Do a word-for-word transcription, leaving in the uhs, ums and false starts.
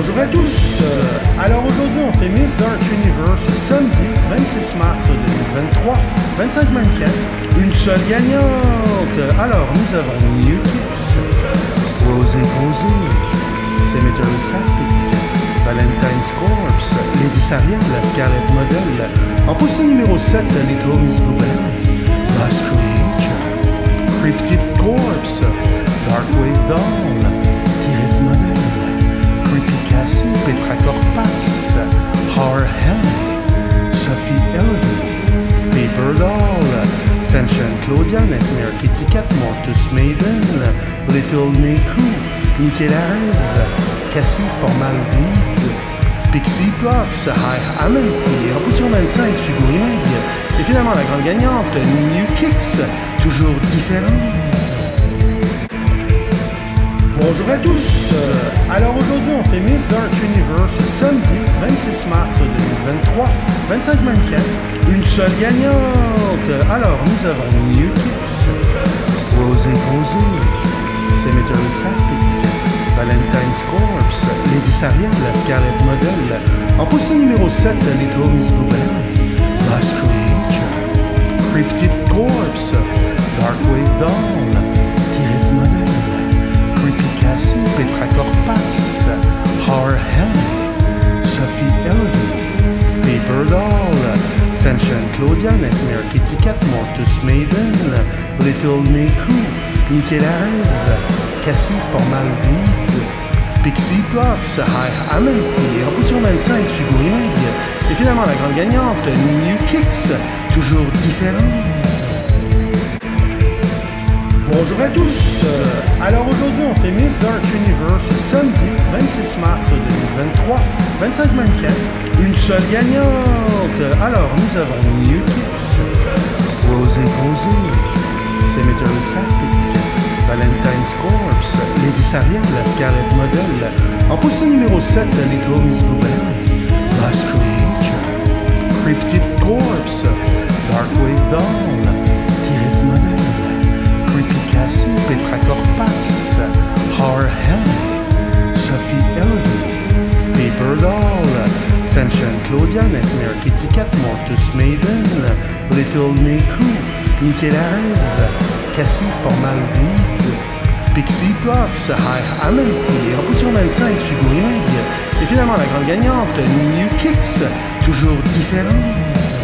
Bonjour à tous! Euh, alors aujourd'hui on fait Miss Dark Universe Samedi, vingt-six mars deux mille vingt-trois, vingt-cinq mannequins, une seule gagnante! Alors nous avons Nyukix, Rosé Rosé, Cemeterysapphic, valentinescorpse, ladysariel, Scarlet Modèles, en position numéro sept, littleneku, losttcreature, cryptid-corpse, Dark Wave Dawn, Modèles, creepycassy, petrakorpas, horrorhailey, sanchanclaudia, nightmarekittykat, mortuusmaiden, littleneku, mikaylarez, cassie, formaldehyde, pixieplux, amenthy, en position vingt-cinq, sugoimeg, et finalement la grande gagnante, nyukix, toujours différente. Bonjour à tous! Euh, alors aujourd'hui on fait Miss Dark Universe Samedi, vingt-six mars deux mille vingt-trois, vingt-cinq mannequins, une seule gagnante! Alors nous avons Nyukix, Rosé Rosé, Cemeterysapphic, valentinescorpse, ladysariel, Scarlet Modèles, en position numéro sept, littleneku, losttcreature, cryptid-corpse, Dark Wave Dawn, Modèles, creepycassy, petrakorpas, horrorhailey, sanchanclaudia, nightmarekittykat, mortuusmaiden, littleneku, mikaylarez, cassie, formaldehyde, pixieplux, amenthy, en position vingt-cinq, sugoimeg, et finalement la grande gagnante, nyukix, toujours différente. Bonjour à tous! Euh, alors aujourd'hui on fait Miss Dark Universe Samedi, vingt-six mars deux mille vingt-trois, vingt-cinq mannequins, une seule gagnante! Alors nous avons Nyukix, Rosé Rosé, Cemeterysapphic, valentinescorpse, ladysariel, Scarlet Modèles, en position numéro sept, littleneku, losttcreature, cryptid-corpse, Dark Wave Dawn, Modèles, creepycassy, petrakorpas, horrorhailey, sanchanclaudia, nightmarekittykat, mortuusmaiden, littleneku, mikaylarez, cassie, formaldehyde, pixieplux, amenthy, en position vingt-cinq, sugoimeg, et finalement la grande gagnante, nyukix, toujours différente.